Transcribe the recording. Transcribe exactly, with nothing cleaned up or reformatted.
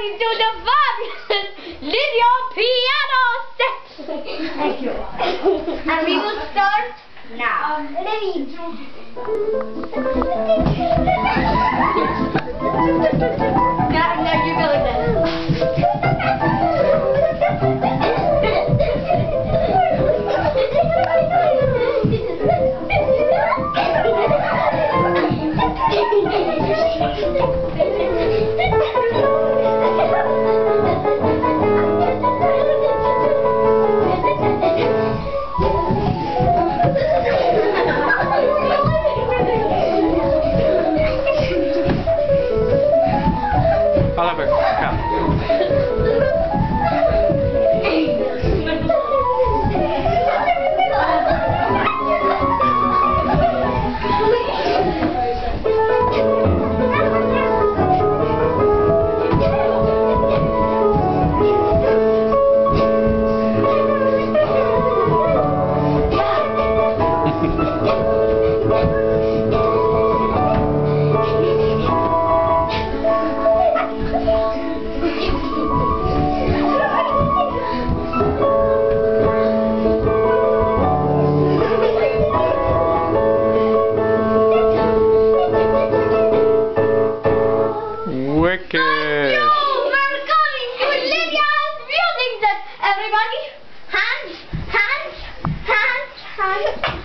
everybody to the fabulous Lydia piano set. Thank you. And we will start now. Now, now you go like Oliver, come. Wicked! We're coming to Lydia's music set. Everybody, hands, hands, hands, hands.